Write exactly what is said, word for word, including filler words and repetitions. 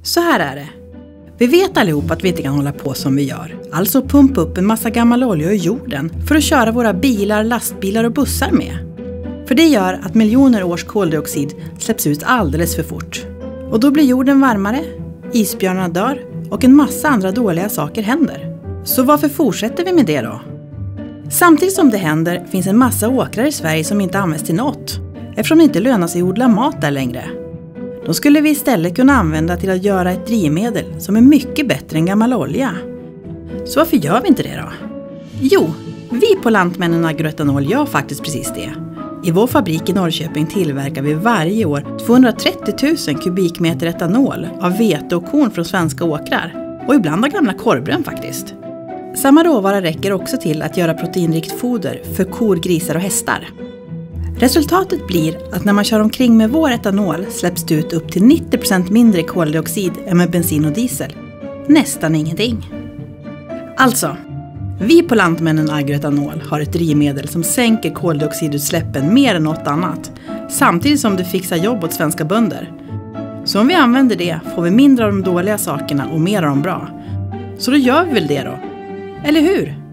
Så här är det. Vi vet allihop att vi inte kan hålla på som vi gör. Alltså pumpa upp en massa gammal olja i jorden för att köra våra bilar, lastbilar och bussar med. För det gör att miljoner års koldioxid släpps ut alldeles för fort. Och då blir jorden varmare, isbjörnarna dör och en massa andra dåliga saker händer. Så varför fortsätter vi med det då? Samtidigt som det händer finns en massa åkrar i Sverige som inte används till något. Eftersom det inte lönar sig att odla mat där längre. Då skulle vi istället kunna använda till att göra ett drivmedel som är mycket bättre än gammal olja. Så varför gör vi inte det då? Jo, vi på Lantmännen Agroetanol gör faktiskt precis det. I vår fabrik i Norrköping tillverkar vi varje år tvåhundratrettio tusen kubikmeter etanol av vete och korn från svenska åkrar. Och ibland av gamla korvbrön faktiskt. Samma råvara räcker också till att göra proteinrikt foder för kor, grisar och hästar. Resultatet blir att när man kör omkring med vår etanol släpps det ut upp till nittio procent mindre koldioxid än med bensin och diesel. Nästan ingenting. Alltså, vi på Lantmännen Agroetanol har ett drivmedel som sänker koldioxidutsläppen mer än något annat. Samtidigt som det fixar jobb åt svenska bönder. Så om vi använder det får vi mindre av de dåliga sakerna och mer av de bra. Så då gör vi väl det då? Eller hur?